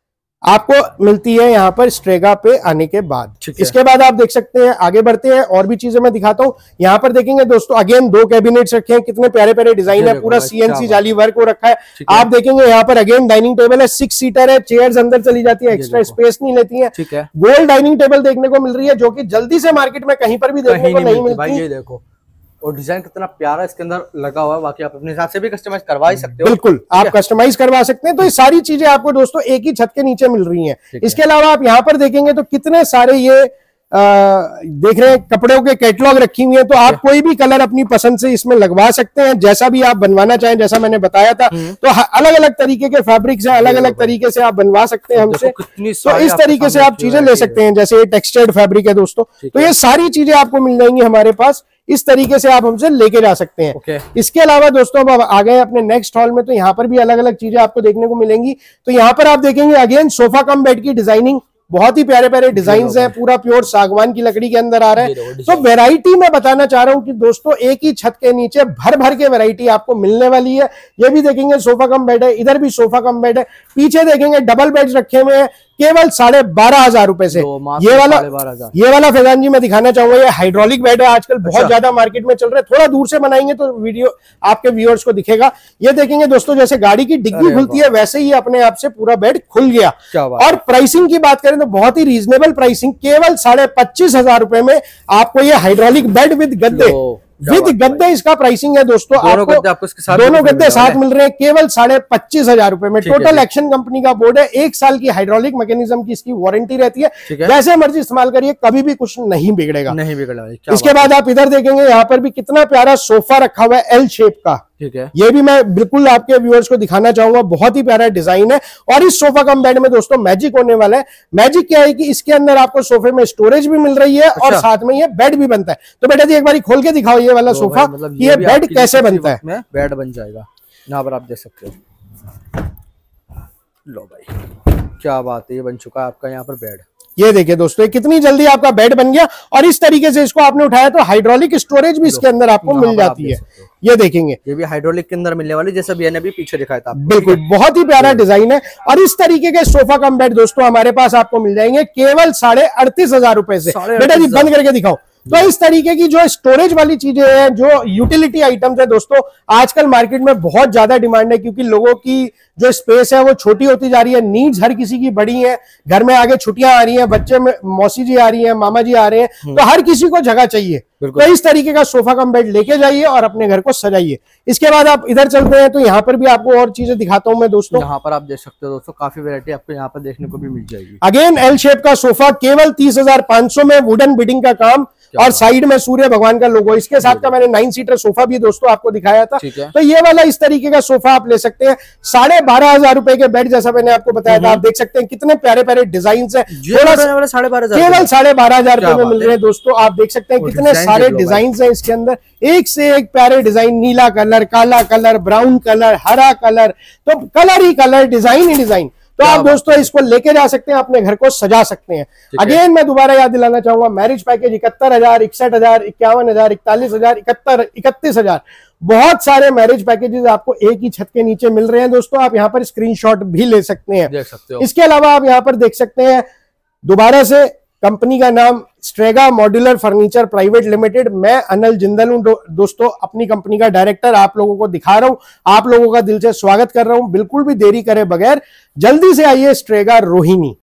आपको मिलती है यहाँ पर स्ट्रेगा पे आने के बाद। इसके बाद आप देख सकते हैं, आगे बढ़ते हैं और भी चीजें मैं दिखाता हूँ। यहाँ पर देखेंगे दोस्तों, अगेन दो कैबिनेट्स रखे हैं, कितने प्यारे प्यारे डिजाइन है, पूरा सीएनसी जाली वर्क हो रखा है। आप देखेंगे यहाँ पर अगेन डाइनिंग टेबल है, सिक्स सीटर है, चेयर्स अंदर चली जाती है, एक्स्ट्रा स्पेस नहीं लेती है। गोल्ड डाइनिंग टेबल देखने को मिल रही है, जो कि जल्दी से मार्केट में कहीं पर भी देखने को नहीं मिलती। देखो और डिजाइन कितना प्यारा इसके अंदर लगा हुआ है, बाकी आप अपने हिसाब से भी कस्टमाइज करवा ही सकते हो। बिल्कुल आप कस्टमाइज करवा सकते हैं। तो ये सारी चीजें आपको दोस्तों एक ही छत के नीचे मिल रही हैं। इसके अलावा आप यहाँ पर देखेंगे तो कितने सारे ये आ, देख रहे हैं कपड़ों के कैटलॉग रखी हुई है। तो आप कोई भी कलर अपनी पसंद से इसमें लगवा सकते हैं, जैसा भी आप बनवाना चाहें, जैसा मैंने बताया था। तो अलग अलग तरीके के फैब्रिक्स हैं, अलग अलग तरीके से आप बनवा सकते हैं हमसे। तो इस तरीके से आप चीजें ले सकते हैं, जैसे ये टेक्सचर्ड फैब्रिक है दोस्तों। तो ये सारी चीजें आपको मिल जाएंगी हमारे पास, इस तरीके से आप हमसे लेके जा सकते हैं। okay. इसके अलावा दोस्तों अब आ गए अपने नेक्स्ट हॉल में, तो यहाँ पर भी अलग अलग चीजें आपको देखने को मिलेंगी। तो यहाँ पर आप देखेंगे अगेन सोफा कम बेड की डिजाइनिंग, बहुत ही प्यारे प्यारे डिजाइन हैं, पूरा प्योर सागवान की लकड़ी के अंदर आ रहा है। तो वैरायटी मैं बताना चाह रहा हूं कि दोस्तों एक ही छत के नीचे भर भर के वैरायटी आपको मिलने वाली है। ये भी देखेंगे सोफा कम बेड है, इधर भी सोफा कम बेड है, पीछे देखेंगे डबल बेड रखे हुए हैं केवल साढ़े बारह हजार रुपए से। ये वाला ये वाला फैजान जी मैं दिखाना चाहूंगा, ये हाइड्रोलिक बेड है, आजकल बहुत अच्छा। ज्यादा मार्केट में चल रहा है। थोड़ा दूर से बनाएंगे तो वीडियो आपके व्यूअर्स को दिखेगा। ये देखेंगे दोस्तों, जैसे गाड़ी की डिग्गी खुलती है वैसे ही अपने आप से पूरा बेड खुल गया। और प्राइसिंग की बात करें तो बहुत ही रीजनेबल प्राइसिंग, केवल साढ़े पच्चीस हजार रुपए में आपको ये हाइड्रोलिक बेड विद गद्दे विद गद्दे इसका प्राइसिंग है दोस्तों। दोनों आपको आपको इसके साथ दोनों गद्दे साथ मिल रहे हैं केवल साढ़े पच्चीस हजार रुपए में। टोटल एक्शन कंपनी का बोर्ड है, एक साल की हाइड्रोलिक मैकेनिज्म की इसकी वारंटी रहती है, जैसे मर्जी इस्तेमाल करिए, कभी भी कुछ नहीं बिगड़ेगा नहीं बिगड़ेगा। इसके बाद आप इधर देखेंगे, यहाँ पर भी कितना प्यारा सोफा रखा हुआ है एल शेप का। ठीक है, ये भी मैं बिल्कुल आपके व्यूअर्स को दिखाना चाहूंगा, बहुत ही प्यारा डिजाइन है। और इस सोफा कम बेड में दोस्तों मैजिक होने वाला है। मैजिक क्या है कि इसके अंदर आपको सोफे में स्टोरेज भी मिल रही है, अच्छा। और साथ में ये बेड भी बनता है। तो बेटा जी एक बार खोल के दिखाओ ये वाला सोफा, मतलब ये, ये बेड कैसे बनता है। बेड बन जाएगा, यहाँ पर आप देख सकते हो। लो भाई क्या बात है, ये बन चुका है आपका यहाँ पर बेड। ये देखिए दोस्तों, कितनी जल्दी आपका बेड बन गया। और इस तरीके से इसको आपने उठाया तो हाइड्रोलिक स्टोरेज भी इसके अंदर आपको मिल जाती है। ये देखेंगे, ये भी हाइड्रोलिक के अंदर मिलने वाली, जैसा भी भी पीछे दिखाया था। बिल्कुल, बहुत ही प्यारा डिजाइन है। और इस तरीके के सोफा कम बेड दोस्तों हमारे पास आपको मिल जाएंगे केवल साढ़े अड़तीस हजार रुपए से। बेटा जी बंद करके दिखाओ। तो इस तरीके की जो स्टोरेज वाली चीजें हैं, जो यूटिलिटी आइटम्स है दोस्तों, आजकल मार्केट में बहुत ज्यादा डिमांड है, क्योंकि लोगों की जो स्पेस है वो छोटी होती जा रही है, नीड्स हर किसी की बड़ी है, घर में आगे छुट्टियां आ रही हैं, बच्चे में मौसी जी आ रही हैं, मामा जी आ रहे हैं, तो हर किसी को जगह चाहिए। तो इस तरीके का सोफा कम बेड लेके जाइए और अपने घर को सजाइए। इसके बाद आप इधर चलते हैं, तो यहाँ पर भी आपको और चीजें दिखाता हूं मैं दोस्तों। यहाँ पर आप देख सकते हो दोस्तों, काफी वैरायटी आपको यहाँ पर देखने को भी मिल जाएगी। अगेन एल शेप का सोफा केवल तीस हजार पांच सौ में, वुडन बिडिंग का काम, और साइड में सूर्य भगवान का लोगो। इसके साथ का मैंने नाइन सीटर सोफा भी दोस्तों आपको दिखाया था। तो ये वाला इस तरीके का सोफा आप ले सकते हैं। साढ़े बारह हजार रुपए के बेड, जैसा मैंने आपको बताया था, आप देख सकते हैं कितने प्यारे प्यारे डिजाइन है। साढ़े बारह केवल साढ़े बारह हजार रुपए में मिल रहे हैं दोस्तों। आप देख सकते हैं कितने सारे डिजाइन है इसके अंदर, एक से एक प्यारे डिजाइन, नीला कलर, काला कलर, ब्राउन कलर, हरा कलर, तो कलर ही कलर, डिजाइन ही डिजाइन। तो आप दोस्तों इसको लेके जा सकते हैं, अपने घर को सजा सकते हैं। अगेन मैं दोबारा याद दिलाना चाहूंगा, मैरिज पैकेज इकहत्तर हजार, इकसठ हजार, इक्यावन हजार, इकतालीस हजार, इकहत्तर इकतीस हजार, बहुत सारे मैरिज पैकेजेस आपको एक ही छत के नीचे मिल रहे हैं दोस्तों। आप यहाँ पर स्क्रीनशॉट भी ले सकते हैं, देख सकते हो। इसके अलावा आप यहाँ पर देख सकते हैं दोबारा से कंपनी का नाम Strega modular furniture private limited. मैं अनिल जिंदल हूं दो, दोस्तों अपनी कंपनी का डायरेक्टर, आप लोगों को दिखा रहा हूं, आप लोगों का दिल से स्वागत कर रहा हूं। बिल्कुल भी देरी करे बगैर जल्दी से आइए स्ट्रेगा रोहिणी।